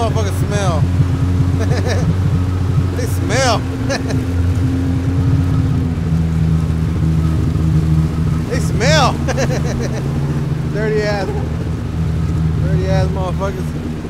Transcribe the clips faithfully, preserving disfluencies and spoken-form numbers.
motherfuckers smell. They smell. They smell. Dirty ass. Dirty ass motherfuckers.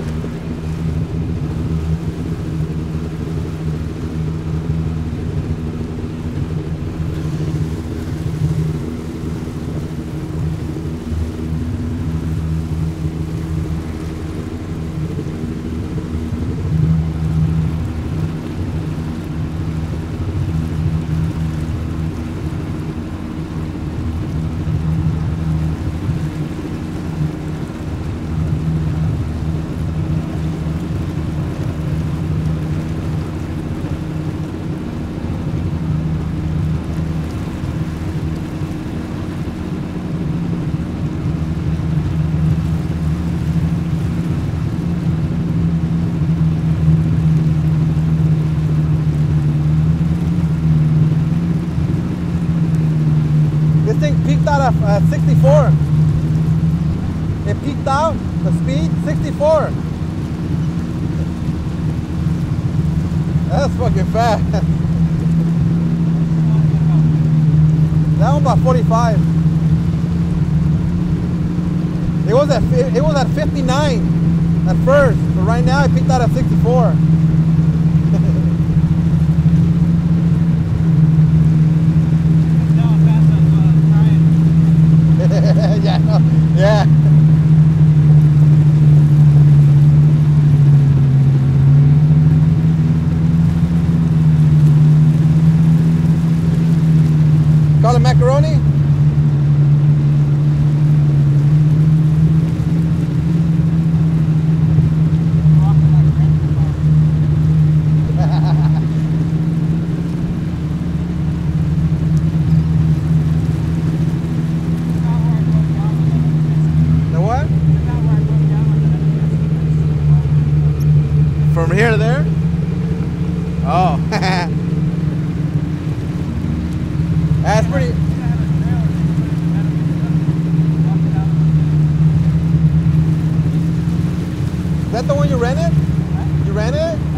This thing peaked out at uh, sixty-four. It peaked out, the speed, sixty-four. That's fucking fast. That one about forty-five. It was at it was at fifty-nine at first, but right now it peaked out at sixty-four. Yeah, no, yeah. Call it macaroni? From here to there? Oh. That's pretty. Is that the one you rented? You rented it?